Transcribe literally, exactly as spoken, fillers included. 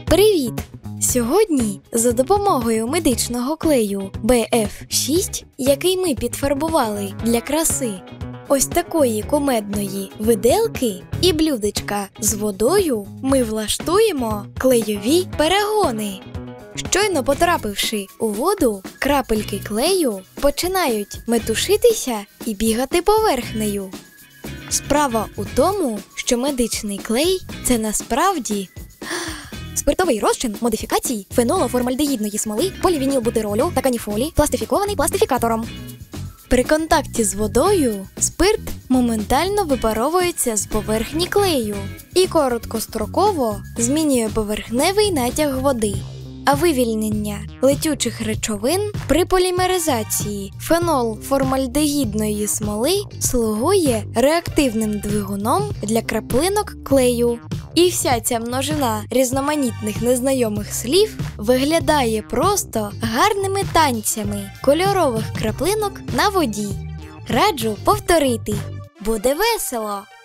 Привіт! Сьогодні за допомогою медичного клею бе еф шість, який ми підфарбували для краси, ось такої кумедної виделки і блюдечка з водою, ми влаштуємо клейові перегони. Щойно потрапивши у воду, крапельки клею починають метушитися і бігати поверхнею. Справа у тому, що медичний клей – це насправді спиртовий розчин модифікацій фенолоформальдегідної смоли, полівінілбутиролю та каніфолі, пластифікований пластифікатором. При контакті з водою спирт моментально випаровується з поверхні клею і короткостроково змінює поверхневий натяг води. А вивільнення летючих речовин при полімеризації фенолформальдегідної смоли слугує реактивним двигуном для краплинок клею. І вся ця множина різноманітних незнайомих слів виглядає просто гарними танцями кольорових краплинок на воді. Раджу повторити. Буде весело!